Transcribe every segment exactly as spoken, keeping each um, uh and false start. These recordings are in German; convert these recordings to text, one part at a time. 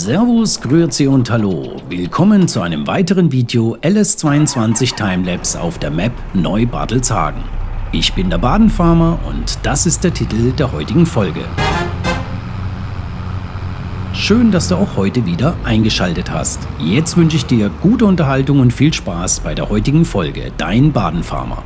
Servus, Grüezi und Hallo. Willkommen zu einem weiteren Video L S zweiundzwanzig Timelapse auf der Map Neubadelshagen. Ich bin der Badenfarmer und das ist der Titel der heutigen Folge. Schön, dass du auch heute wieder eingeschaltet hast. Jetzt wünsche ich dir gute Unterhaltung und viel Spaß bei der heutigen Folge. Dein Badenfarmer.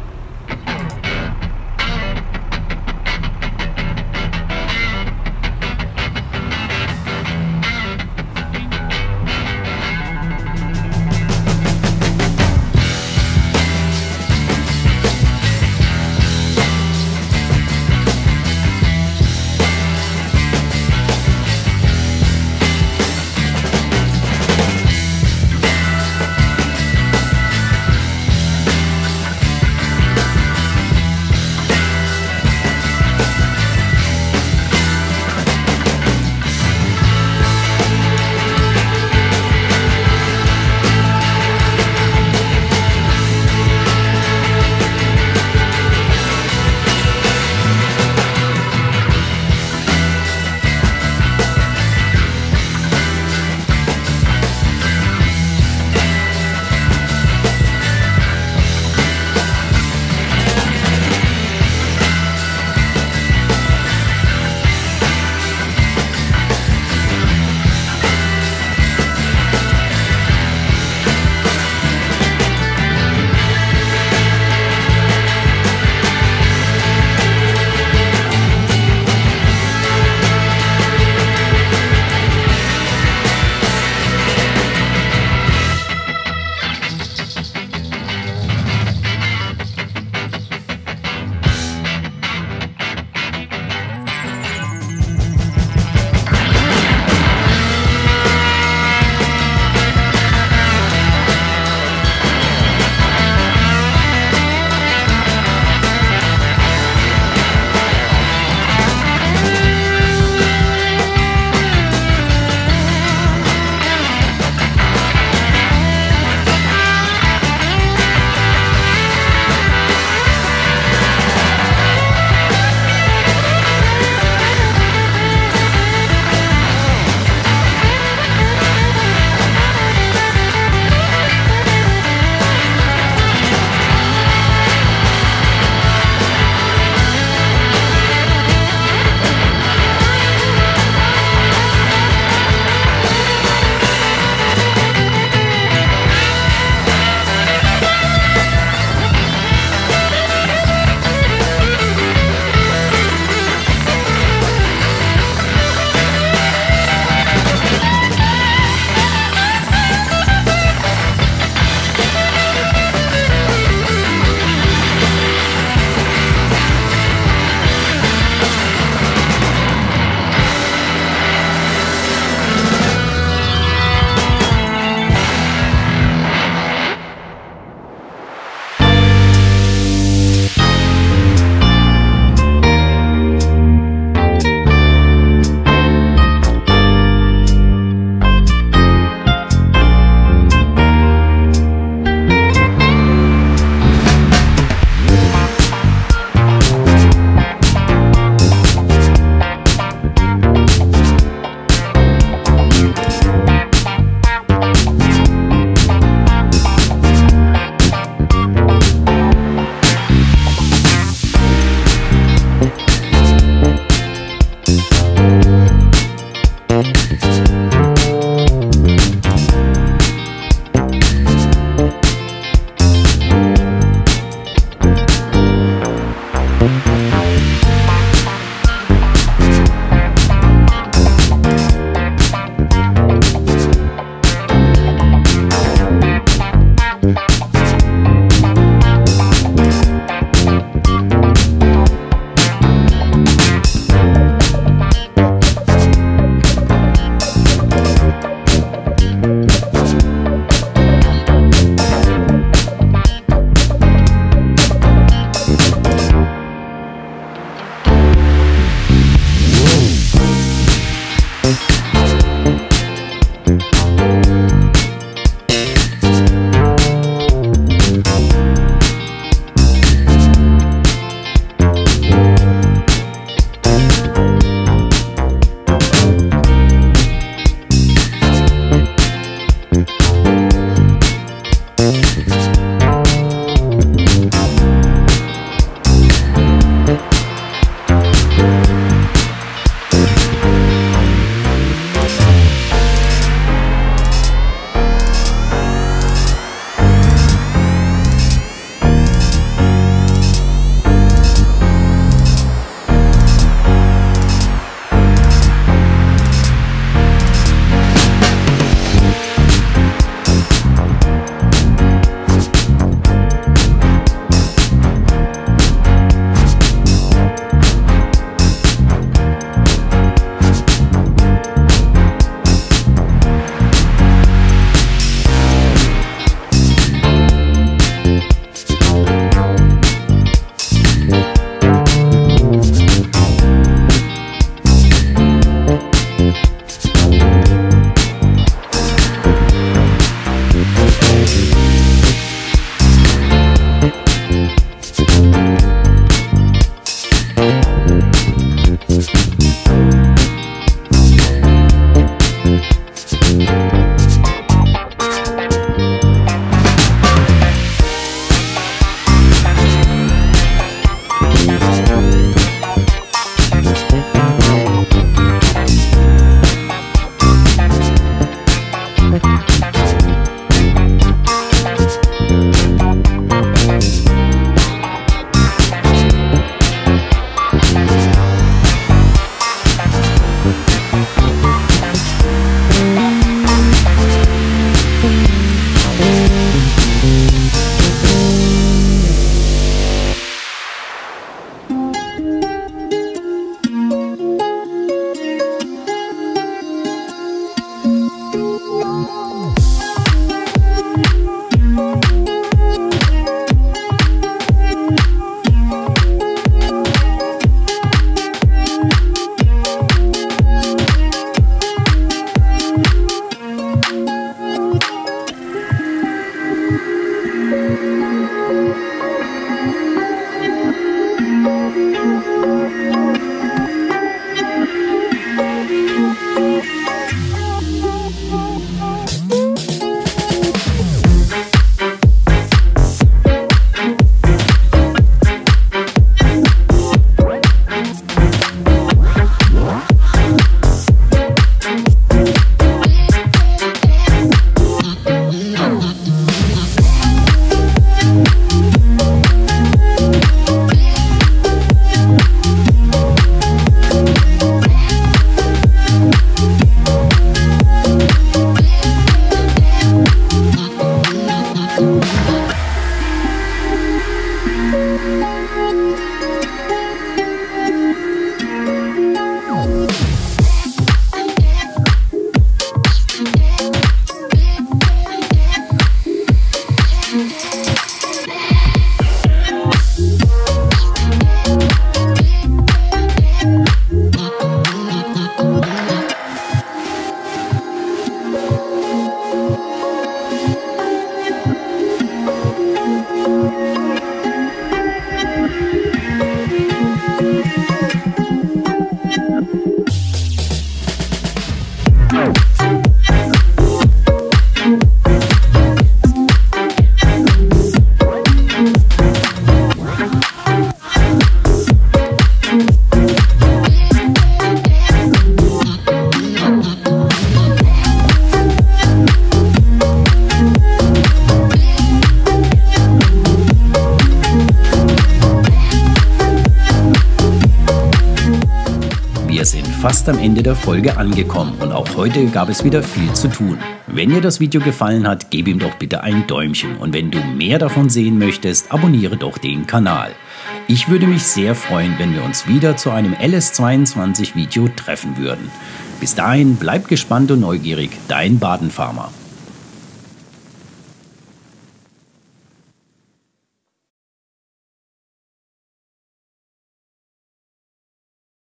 fast am Ende der Folge angekommen und auch heute gab es wieder viel zu tun. Wenn dir das Video gefallen hat, gib ihm doch bitte ein Däumchen und wenn du mehr davon sehen möchtest, abonniere doch den Kanal. Ich würde mich sehr freuen, wenn wir uns wieder zu einem L S zweiundzwanzig Video treffen würden. Bis dahin, bleib gespannt und neugierig, dein Badenfarmer.